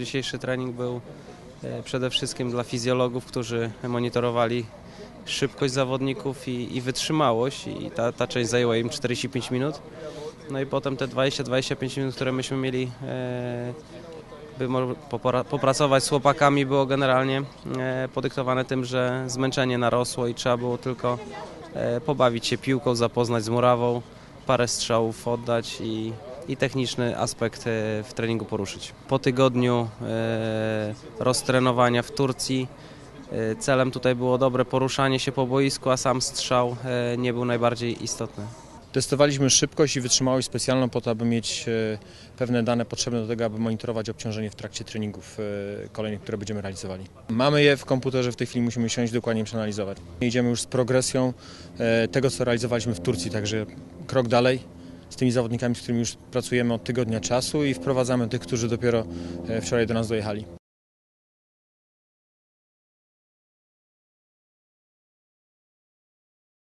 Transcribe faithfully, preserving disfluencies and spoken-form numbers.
dzisiejszy trening był przede wszystkim dla fizjologów, którzy monitorowali szybkość zawodników i, i wytrzymałość i ta, ta część zajęła im czterdzieści pięć minut. No i potem te dwadzieścia do dwudziestu pięciu minut, które myśmy mieli, e, by popracować z chłopakami, było generalnie e, podyktowane tym, że zmęczenie narosło i trzeba było tylko e, pobawić się piłką, zapoznać z murawą, parę strzałów oddać i, i techniczny aspekt e, w treningu poruszyć. Po tygodniu e, roztrenowania w Turcji e, celem tutaj było dobre poruszanie się po boisku, a sam strzał e, nie był najbardziej istotny. Testowaliśmy szybkość i wytrzymałość specjalną po to, aby mieć pewne dane potrzebne do tego, aby monitorować obciążenie w trakcie treningów kolejnych, które będziemy realizowali. Mamy je w komputerze, w tej chwili musimy siąść dokładnie przeanalizować. Idziemy już z progresją tego, co realizowaliśmy w Turcji, także krok dalej z tymi zawodnikami, z którymi już pracujemy od tygodnia czasu i wprowadzamy tych, którzy dopiero wczoraj do nas dojechali.